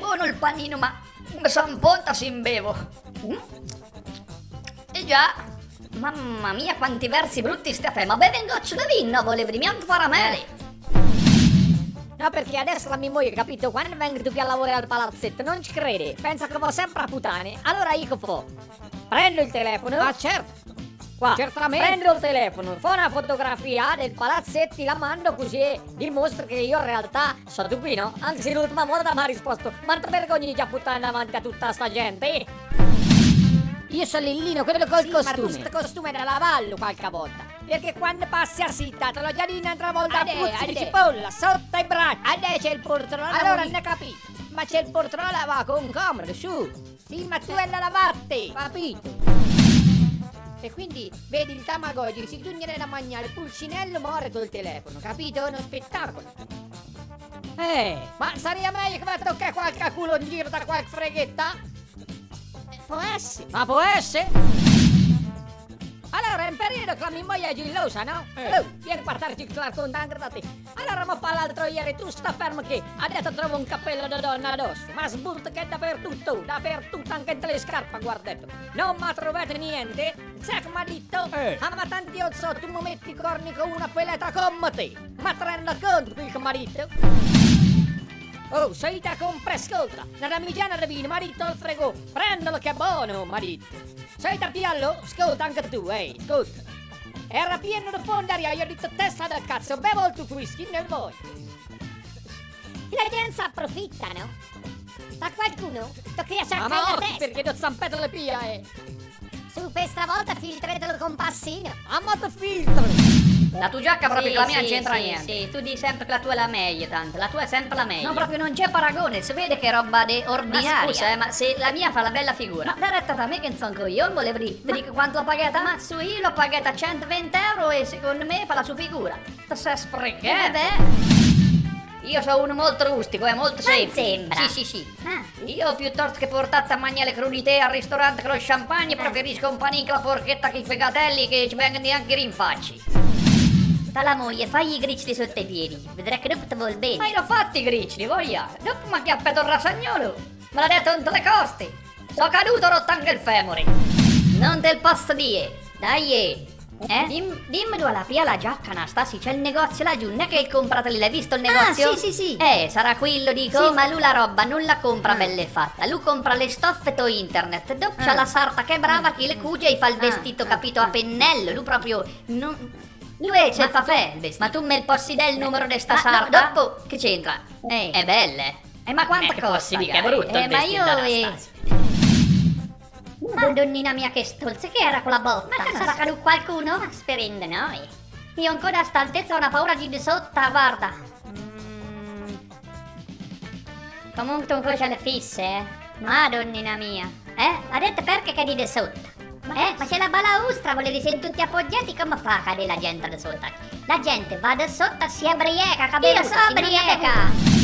buono il panino, ma San Ponta si imbevo. E già, mamma mia quanti versi brutti stia fe, ma bevi un goccio di vino, volevi mianto farameli. No, perché adesso la mia moglie, capito, quando vengo tu a lavorare al palazzetto non ci crede, pensa che va sempre a puttane. Allora io che fo? Prendo il telefono. Ah, certo. Qua, Certamente. prendo il telefono, fa una fotografia del palazzetto, la mando così dimostro che io in realtà sono tu qui, no? Anzi, l'ultima volta mi ha risposto: ma non ti vergogni di buttare davanti a tutta sta gente? Io sono Lillino, quello col Sì, ma tu costume. sto costume da lavallo qualche volta. Perché quando passi a sitta te lo già di un'altra volta Ade, puzzi di ade. cipolla sotto i bracci. Adesso c'è il poltrona. Allora ne capito. Ma c'è il poltrona va con comodo, su. Sì, ma tu è da lavarti, capito? E quindi vedi il Tamagotchi, si giungere da mangiare, il pulcinello muore col telefono, capito? È uno spettacolo. Ma sarebbe meglio che va a toccare qualche culo in giro da qualche freghetta? Può essere. Ma può essere? Allora è un periodo che la mia moglie è gelosa, no? Vieni a parlarci con anche da te. Allora mi fa l'altro ieri, tu sta fermo che adesso trovo un cappello da donna addosso, ma sbulto che è dappertutto, anche entre le scarpe, guardate. Non mi trovate niente? Sai che mi ha detto? Ah, ma tanti io so, tu mi metti i corni con una peletta come te. Ma ti rendi conto qui che mi ha detto? Oh, sei da compra, ascolta, nella migiana di vino, mi ha detto il frego, prendilo che è buono, mi ha detto. Sei da piallo? Ascolta anche tu, ascolta. Era pieno di fondaria, io ho detto testa del cazzo, bevo il tuo whisky, ne vuoi? La gente approfitta, no? Ma qualcuno tocca a Ma cercare la morti testa. perché do zampetto le pia, Su, per stavolta filtretelo con passino. A moto filtro. La tua giacca proprio con la mia non c'entra sì, niente. Sì, tu dici sempre che la tua è la meglio, tanto. La tua è sempre la meglio. No, proprio non c'è paragone, si vede che è roba ordinaria. Ma scusa, ma se la mia fa la bella figura. Ma retta da me che non so anche io, non volevo dire. Ti dico quanto l'ho pagata? Ma su io l'ho pagata 120 euro e secondo me fa la sua figura. Ti sei sprecato. Vabbè. Io sono uno molto rustico, è molto semplice. sembra. Sì. Ah, Io piuttosto che portarti a mangiare le crudité al ristorante con lo champagne, preferisco un panino con la porchetta che i fegatelli che ci vengono neanche i rinfacci. dalla moglie, fagli i gricci sotto i piedi. Vedrai che dopo ti vuol bene. Ma io l'ho fatti i gricci, voglia. Dopo mi ha chiappato il rasagnolo. Me l'ha detto in tutte le coste. Sono caduto, ho rotto anche il femore. Non te il posso dire. Dai, dimmi dove la pia la giacca, Anastasi, c'è il negozio laggiù, non è che comprate lì, l'hai visto il negozio? sì. Sarà quello, dico. Sì, ma lui la roba non la compra belle fatta, lui compra le stoffe to internet, dopo c'ha la sarta che è brava che le cuce e fa il vestito, capito, a pennello, lui proprio non... Lui ce fa fe il vestito. Ma tu me posso dire il numero di sta sarta? Dopo, che c'entra? È belle. Ma quanta costa? Che è brutto il ma vestito io... d'Anastasia. Madonnina mia che stolze, che era quella botta? Ma sarà caduto qualcuno? Ma sperende noi. Io ancora a sta altezza ho una paura di sotto, guarda. Comunque tu ancora c'è le fisse, Madonnina mia. Ha detto perché cadi di sotto? Ma c'è la balaustra, volevi essere tutti appoggiati, come fa a cadere la gente da sotto? La gente va da sotto, si ubriaca, cabeluta, Io so si ubriaca. ubriaca.